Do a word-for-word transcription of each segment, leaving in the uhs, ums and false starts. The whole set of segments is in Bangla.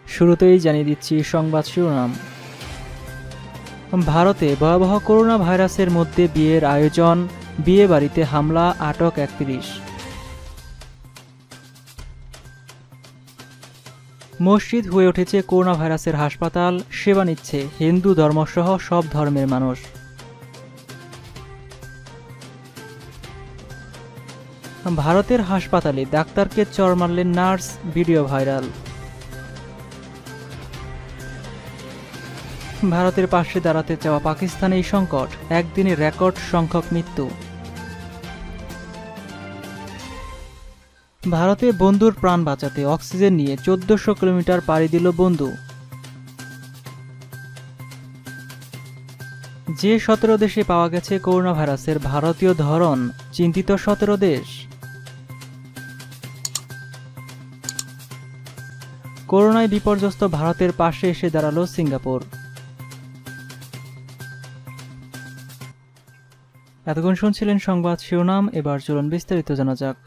শুরুতেই জানিয়ে দিচ্ছি সংবাদ শিরোনাম। ভারতে ভয়াবহ করোনা ভাইরাসের মধ্যে বিয়ের আয়োজন, বিয়ে বাড়িতে হামলা, আটক একত্রিশ। মসজিদ হয়ে উঠেছে করোনা ভাইরাসের হাসপাতাল, সেবা নিচ্ছে হিন্দু ধর্মসহ সব ধর্মের মানুষ। ভারতের হাসপাতালে ডাক্তারকে চড় মারলেন নার্স, ভিডিও ভাইরাল। ভারতের পাশে দাঁড়াতে চাওয়া পাকিস্তানে এই সংকট, একদিনে রেকর্ড সংখ্যক মৃত্যু। ভারতে বন্ধুর প্রাণ বাঁচাতে অক্সিজেন নিয়ে চোদ্দশো কিলোমিটার পাড়ি দিল বন্ধু। যে সতেরো দেশে পাওয়া গেছে করোনা ভাইরাসের ভারতীয় ধরন, চিন্তিত সতেরো দেশ। করোনায় বিপর্যস্ত ভারতের পাশে এসে দাঁড়ালো সিঙ্গাপুর। এতক্ষণ শুনছিলেন সংবাদ শিরোনাম, এবার চলুন বিস্তারিত জানা যাক।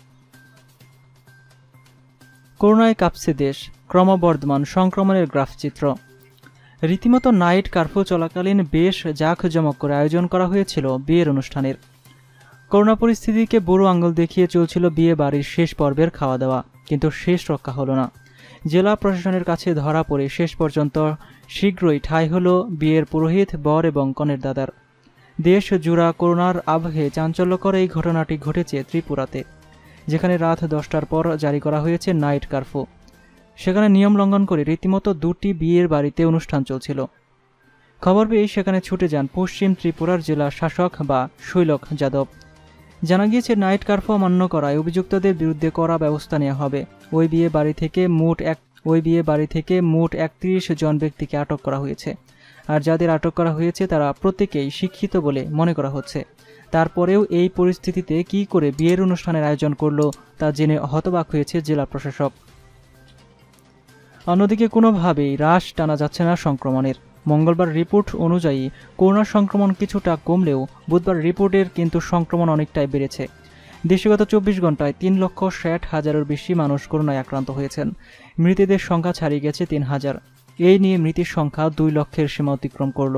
করোনায় কাঁপছে দেশ, ক্রমবর্ধমান সংক্রমণের গ্রাফচিত্র। রীতিমতো নাইট কারফিউ চলাকালীন বেশ জাঁকজমক করে আয়োজন করা হয়েছিল বিয়ের অনুষ্ঠানের। করোনা পরিস্থিতিকে বুড়ো আঙুল দেখিয়ে চলছিল বিয়ে বাড়ির শেষ পর্বের খাওয়া দাওয়া, কিন্তু শেষ রক্ষা হলো না। জেলা প্রশাসনের কাছে ধরা পড়ে শেষ পর্যন্ত শীঘ্রই ঠাঁই হলো বিয়ের পুরোহিত, বর এবং কনের দাদার। দেশ জুড়া করোনার আবহে চাঞ্চল্যকর এই ঘটনাটি ঘটেছে ত্রিপুরাতে, যেখানে রাত দশটার পর জারি করা হয়েছে নাইট কারফিউ। সেখানে নিয়ম লঙ্ঘন করে রীতিমতো দুটি বিয়ের বাড়িতে অনুষ্ঠান চলছিল। খবর পেয়ে সেখানে ছুটে যান পশ্চিম ত্রিপুরার জেলা শাসক বা শৈলক যাদব। জানা গিয়েছে, নাইট কারফিউ অমান্য করায় অভিযুক্তদের বিরুদ্ধে কড়া ব্যবস্থা নেওয়া হবে। ওই বিয়ে বাড়ি থেকে মোট এক ওই বিয়ে বাড়ি থেকে মোট একত্রিশ জন ব্যক্তিকে আটক করা হয়েছে। আর যাদের আটক করা হয়েছে তারা প্রত্যেকেই শিক্ষিত বলে মনে করা হচ্ছে। তারপরেও এই পরিস্থিতিতে কি করে বিয়ের অনুষ্ঠানের আয়োজন করলো তা জেনে হতবাক হয়েছে জেলা প্রশাসক। অন্যদিকে কোনোভাবেই হ্রাস টানা যাচ্ছে না সংক্রমণের। মঙ্গলবার রিপোর্ট অনুযায়ী করোনা সংক্রমণ কিছুটা কমলেও বুধবার রিপোর্টের কিন্তু সংক্রমণ অনেকটাই বেড়েছে। দেশে গত চব্বিশ ঘন্টায় তিন লক্ষ ষাট হাজারের বেশি মানুষ করোনায় আক্রান্ত হয়েছেন। মৃতদের সংখ্যা ছাড়িয়ে গেছে তিন হাজার। এই নিয়ে মৃতের সংখ্যা দুই লক্ষের সীমা অতিক্রম করল।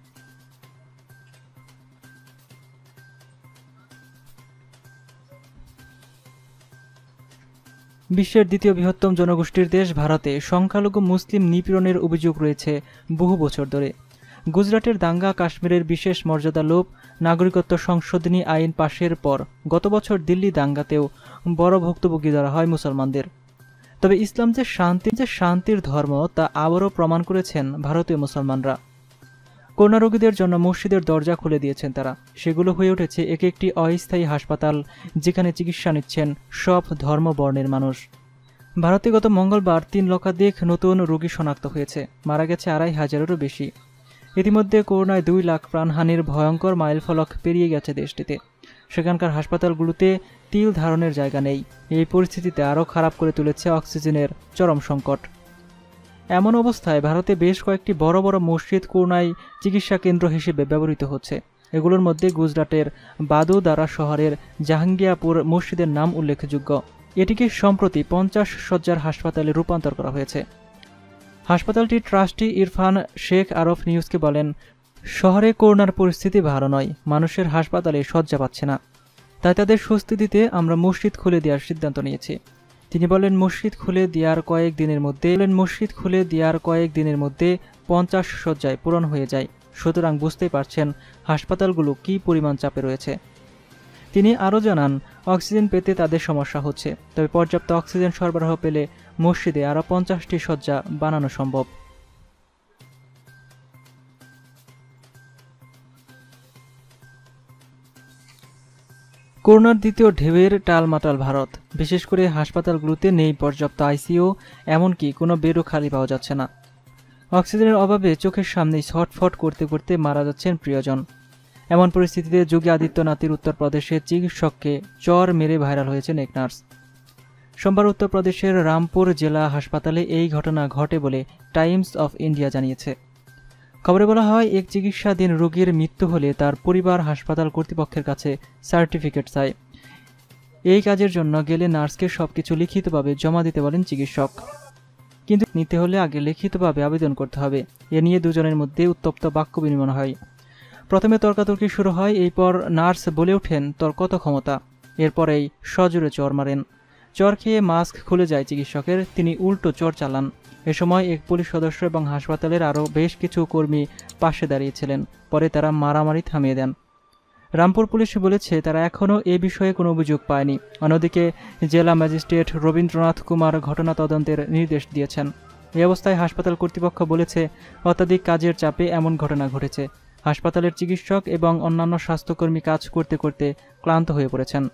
বিশ্বের দ্বিতীয় বৃহত্তম জনগোষ্ঠীর দেশ ভারতে সংখ্যালঘু মুসলিম নিপীড়নের অভিযোগ রয়েছে বহু বছর ধরে। গুজরাটের দাঙ্গা, কাশ্মীরের বিশেষ মর্যাদা লোপ, নাগরিকত্ব সংশোধনী আইন পাশের পর গত বছর দিল্লি দাঙ্গাতেও বড় ভুক্তভোগী ধরা হয় মুসলমানদের। তবে ইসলাম যে শান্তি যে শান্তির ধর্ম তা আবারও প্রমাণ করেছেন ভারতীয় মুসলমানরা। করোনা রোগীদের জন্য মসজিদের দরজা খুলে দিয়েছেন তারা। সেগুলো হয়ে উঠেছে এক একটি অস্থায়ী হাসপাতাল, যেখানে চিকিৎসা নিচ্ছেন সব ধর্ম বর্ণের মানুষ। ভারতে গত মঙ্গলবার তিন লক্ষাধিক নতুন রোগী শনাক্ত হয়েছে, মারা গেছে আড়াই হাজারেরও বেশি। ইতিমধ্যে করোনায় দুই লাখ প্রাণহানির ভয়ঙ্কর মাইলফলক পেরিয়ে গেছে দেশটিতে। সেখানকার হাসপাতালগুলোতে তিল ধারণের জায়গা নেই। এই পরিস্থিতিতে আরও খারাপ করে তুলেছে অক্সিজেনের চরম সংকট। এমন অবস্থায় ভারতে বেশ কয়েকটি বড় বড় মসজিদ করোনায় চিকিৎসা কেন্দ্র হিসেবে ব্যবহৃত হচ্ছে। এগুলোর মধ্যে গুজরাটের বাদোদারা শহরের জাহাঙ্গীরপুর মসজিদের নাম উল্লেখযোগ্য। এটিকে সম্প্রতি পঞ্চাশ শয্যার হাসপাতালে রূপান্তর করা হয়েছে। হাসপাতালটির ট্রাস্টি ইরফান শেখ আরফ নিউজকে বলেন, শহরে করোনার পরিস্থিতি ভালো নয়, মানুষের হাসপাতালে শয্যা পাচ্ছে না, তাই তাদের স্বস্তি দিতে আমরা মসজিদ খুলে দেওয়ার সিদ্ধান্ত নিয়েছি। তিনি বলেন, মসজিদ খুলে দেওয়ার কয়েক দিনের মধ্যে মসজিদ খুলে দেওয়ার কয়েক দিনের মধ্যে পঞ্চাশ শয্যায় পূরণ হয়ে যায়। সুতরাং বুঝতেই পারছেন হাসপাতালগুলো কী পরিমাণ চাপে রয়েছে। তিনি আরও জানান, অক্সিজেন পেতে তাদের সমস্যা হচ্ছে, তবে পর্যাপ্ত অক্সিজেন সরবরাহ পেলে মসজিদে আরও পঞ্চাশটি শয্যা বানানো সম্ভব। করোনার দ্বিতীয় ঢেউয়ের টালমাটাল ভারত। বিশেষ করে হাসপাতালগুলোতে নেই পর্যাপ্ত আইসিইউ, এমনকি কোনো বেডও খালি পাওয়া যাচ্ছে না। অক্সিজেনের অভাবে চোখের সামনেই ছটফট করতে করতে মারা যাচ্ছেন প্রিয়জন। এমন পরিস্থিতিতে যোগী আদিত্যনাথের উত্তরপ্রদেশের চিকিৎসককে চর মেরে ভাইরাল হয়েছেন এক নার্স। সোমবার উত্তরপ্রদেশের রামপুর জেলা হাসপাতালে এই ঘটনা ঘটে বলে টাইমস অফ ইন্ডিয়া জানিয়েছে। খবরে বলা হয়, এক চিকিৎসাধীন রোগীর মৃত্যু হলে তার পরিবার হাসপাতাল কর্তৃপক্ষের কাছে সার্টিফিকেট চায়। এই কাজের জন্য গেলে নার্সকে সবকিছু লিখিতভাবে জমা দিতে বলেন চিকিৎসক। কিন্তু নিতে হলে আগে লিখিতভাবে আবেদন করতে হবে। এ নিয়ে দুজনের মধ্যে উত্তপ্ত বাক্য বিনিময় হয়। প্রথমে তর্কাতর্কি শুরু হয়, এরপর নার্স বলে ওঠেন, তোর কত ক্ষমতা। এরপরেই সজোরে চর মারেন। চর খেয়ে মাস্ক খুলে যায় চিকিৎসকের, তিনি উল্টো চর চালান। এ সময় এক পুলিশ সদস্য এবং হাসপাতালের আরও বেশ কিছু কর্মী পাশে দাঁড়িয়েছিলেন। পরে তারা মারামারি থামিয়ে দেন। রামপুর পুলিশ বলেছে তারা এখনও এ বিষয়ে কোনো অভিযোগ পায়নি। অন্যদিকে জেলা ম্যাজিস্ট্রেট রবীন্দ্রনাথ কুমার ঘটনা তদন্তের নির্দেশ দিয়েছেন। এই অবস্থায় হাসপাতাল কর্তৃপক্ষ বলেছে অত্যাধিক কাজের চাপে এমন ঘটনা ঘটেছে। হাসপাতালের চিকিৎসক এবং অন্যান্য স্বাস্থ্যকর্মী কাজ করতে করতে ক্লান্ত হয়ে পড়েছেন।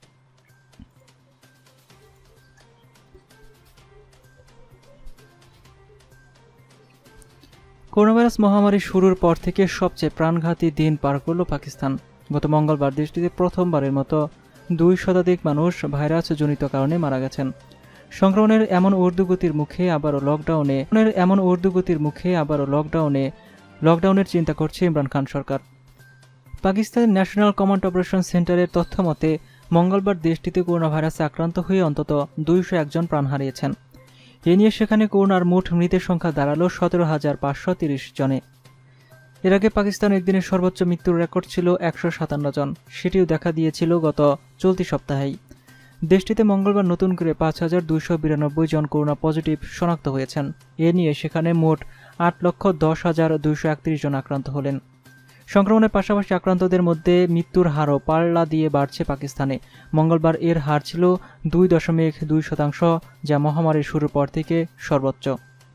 করোনাভাইরাস মহামারী শুরুর পর থেকে সবচেয়ে প্রাণঘাতী দিন পার করল পাকিস্তান। গত মঙ্গলবার দেশটিতে প্রথমবারের মতো দুই শতাধিক মানুষ ভাইরাসজনিত কারণে মারা গেছেন। সংক্রমণের এমন ঊর্ধ্বগতির মুখে আবারও লকডাউনে এমন ঊর্ধ্বগতির মুখে আবারও লকডাউনে লকডাউনের চিন্তা করছে ইমরান খান সরকার। পাকিস্তানের ন্যাশনাল কমান্ড অপারেশন সেন্টারের তথ্য মতে মঙ্গলবার দেশটিতে করোনা ভাইরাসে আক্রান্ত হয়ে অন্তত দুইশো একজন প্রাণ হারিয়েছেন। এ নিয়ে সেখানে করোনার মোট মৃতের সংখ্যা দাঁড়ালো সতেরো হাজার পাঁচশো তিরিশ জনে। এর আগে পাকিস্তান একদিনের সর্বোচ্চ মৃত্যুর রেকর্ড ছিল একশো সাতান্ন জন। সেটিও দেখা দিয়েছিল গত চলতি সপ্তাহেই। দেশটিতে মঙ্গলবার নতুন করে পাঁচ হাজার দুইশো বিরানব্বই জন করোনা পজিটিভ শনাক্ত হয়েছেন। এ নিয়ে সেখানে মোট আট লক্ষ দশ হাজার দুইশো একত্রিশ জন আক্রান্ত হলেন। সংক্রমণের পাশাপাশি আক্রান্তদের মধ্যে মৃত্যুর হারও পাল্লা দিয়ে বাড়ছে পাকিস্তানে। মঙ্গলবার এর হার ছিল দুই দশমিক দুই শতাংশ, যা মহামারীর শুরুর পর থেকে সর্বোচ্চ।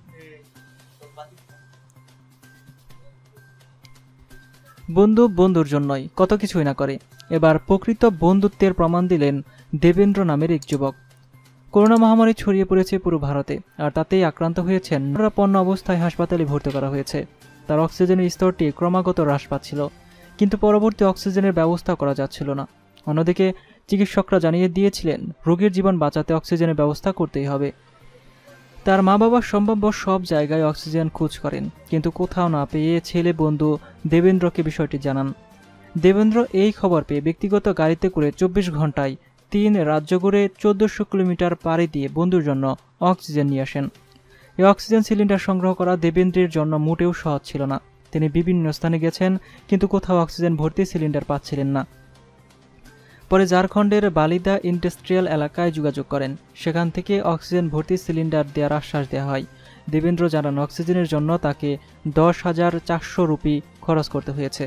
বন্ধু বন্ধুর জন্যই কত কিছুই না করে, এবার প্রকৃত বন্ধুত্বের প্রমাণ দিলেন দেবেন্দ্র নামের এক যুবক। করোনা মহামারী ছড়িয়ে পড়েছে পুরো ভারতে, আর তাতেই আক্রান্ত হয়েছেন। পণ্য অবস্থায় হাসপাতালে ভর্তি করা হয়েছে। তার অক্সিজেনের স্তরটি ক্রমাগত হ্রাস পাচ্ছিল, কিন্তু পরবর্তী অক্সিজেনের ব্যবস্থা করা যাচ্ছিল না। অন্যদিকে চিকিৎসকরা জানিয়ে দিয়েছিলেন রোগীর জীবন বাঁচাতে অক্সিজেনের ব্যবস্থা করতেই হবে। তার মা বাবা সম্ভাব্য সব জায়গায় অক্সিজেন খোঁজ করেন, কিন্তু কোথাও না পেয়ে ছেলে বন্ধু দেবেন্দ্রকে বিষয়টি জানান। দেবেন্দ্র এই খবর পেয়ে ব্যক্তিগত গাড়িতে করে চব্বিশ ঘন্টায় তিন রাজ্য ঘুরে চোদ্দশো কিলোমিটার পাড়ি দিয়ে বন্ধুর জন্য অক্সিজেন নিয়ে আসেন। এই অক্সিজেন সিলিন্ডার সংগ্রহ করা দেবেন্দ্রের জন্য মোটেও সহজ ছিল না। তিনি বিভিন্ন স্থানে গেছেন, কিন্তু কোথাও অক্সিজেন ভর্তি সিলিন্ডার পাচ্ছিলেন না। পরে ঝাড়খণ্ডের বালিদা ইন্ডাস্ট্রিয়াল এলাকায় যোগাযোগ করেন। সেখান থেকে অক্সিজেন ভর্তি সিলিন্ডার দেওয়ার আশ্বাস দেওয়া হয়। দেবেন্দ্র জানান অক্সিজেনের জন্য তাকে দশ হাজার চারশো রুপি খরচ করতে হয়েছে।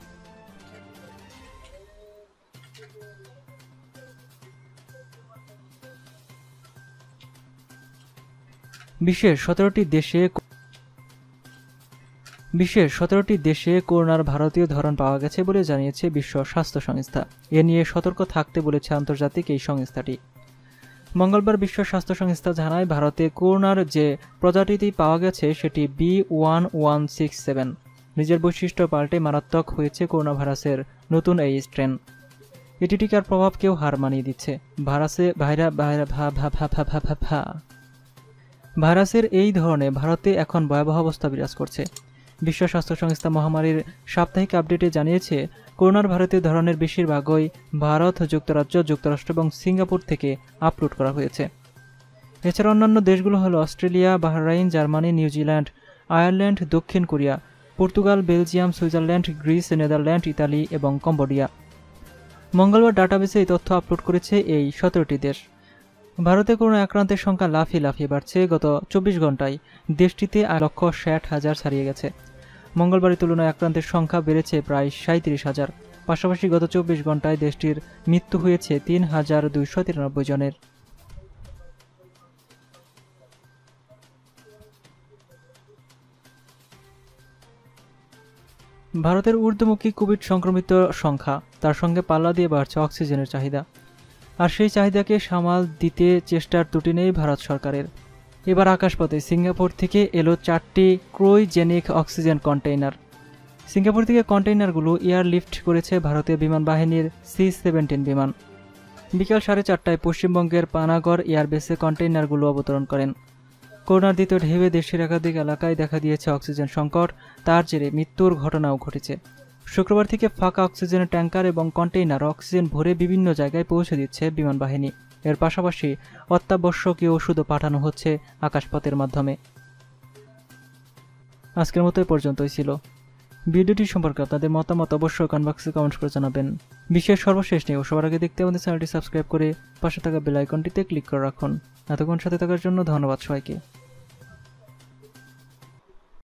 বিশ্বের সতেরোটি দেশে বিশ্বের সতেরোটি দেশে করোনার ভারতীয় ধরন পাওয়া গেছে বলে জানিয়েছে বিশ্ব স্বাস্থ্য সংস্থা। এ নিয়ে সতর্ক থাকতে বলেছে আন্তর্জাতিক এই সংস্থাটি। মঙ্গলবার বিশ্ব স্বাস্থ্য সংস্থা জানায় ভারতে করোনার যে প্রজাতিটি পাওয়া গেছে সেটি B one one six seven. নিজের বৈশিষ্ট্য পাল্টে মারাত্মক হয়েছে করোনা ভাইরাসের নতুন এই স্ট্রেন। এটি টিকার প্রভাবকেও হার মানিয়ে দিচ্ছে। ভাইরাসে ভাইরা ভাইরা ভা ভা ভা ভা ভা ভা ভা ভাইরাসের এই ধরনে ভারতে এখন ভয়াবহ অবস্থা বিরাজ করছে। বিশ্ব স্বাস্থ্য সংস্থা মহামারীর সাপ্তাহিক আপডেটে জানিয়েছে করোনার ভারতীয় ধরনের বেশিরভাগই ভারত, যুক্তরাজ্য, যুক্তরাষ্ট্র এবং সিঙ্গাপুর থেকে আপলোড করা হয়েছে। এছাড়া অন্যান্য দেশগুলো হলো Australia, Bahrain, Germany, New Zealand, Ireland, দক্ষিণ Korea, Portugal, Belgium, Switzerland, Greece, Netherland, Italy এবং কম্বোডিয়া। মঙ্গলবার ডাটাবেসে এই তথ্য আপলোড করেছে এই সতেরোটি দেশ। ভারতে করোনা আক্রান্তের সংখ্যা লাফিয়ে লাফিয়ে বাড়ছে। গত চব্বিশ ঘন্টায় দেশটিতে আট লক্ষ ষাট হাজার ছাড়িয়ে গেছে। মঙ্গলবারের তুলনায় আক্রান্তের সংখ্যা বেড়েছে প্রায় সাঁত্রিশ হাজার। পাশাপাশি গত চব্বিশ ঘন্টায় দেশটির মৃত্যু হয়েছে তিন হাজার দুইশো তিরানব্বই জনের। ভারতের ঊর্ধ্বমুখী কোভিড সংক্রমিত সংখ্যা, তার সঙ্গে পাল্লা দিয়ে বাড়ছে অক্সিজেনের চাহিদা। আর সেই চাহিদাকে সামাল দিতে চেষ্টার ত্রুটি নেই ভারত সরকারের। এবার আকাশপথে সিঙ্গাপুর থেকে এলো চারটি ক্রায়োজেনিক অক্সিজেন কন্টেইনার। সিঙ্গাপুর থেকে কন্টেইনারগুলো এয়ারলিফট করেছে ভারতীয় বিমান বাহিনীর সি সেভেন্টিন বিমান। বিকাল সাড়ে চারটায় পশ্চিমবঙ্গের পানাগড় এয়ারবেসে কন্টেইনারগুলো অবতরণ করেন। করোনার দ্বিতীয় ঢেউয়ে দেশের একাধিক এলাকায় দেখা দিয়েছে অক্সিজেন সংকট, তার জেরে মৃত্যুর ঘটনাও ঘটেছে। শুক্রবার থেকে ফাঁকা অক্সিজেনের ট্যাঙ্কার এবং কন্টেইনার অক্সিজেন ভরে বিভিন্ন জায়গায় পৌঁছে দিচ্ছে বিমান বাহিনী। এর পাশাপাশি অত্যাবশ্যকীয় ওষুধও পাঠানো হচ্ছে আকাশপথের মাধ্যমে। আজকের মতো এ পর্যন্তই ছিল। ভিডিওটি সম্পর্কে আপনাদের মতামত অবশ্যই কমেন্ট বক্সে কমেন্ট করে জানাবেন। বিশ্বের সর্বশেষ নিউজ সবার আগে দেখতে আমাদের চ্যানেলটি সাবস্ক্রাইব করে পাশে থাকা বেল আইকনটিতে ক্লিক করে রাখুন। এতক্ষণ সাথে থাকার জন্য ধন্যবাদ সবাইকে।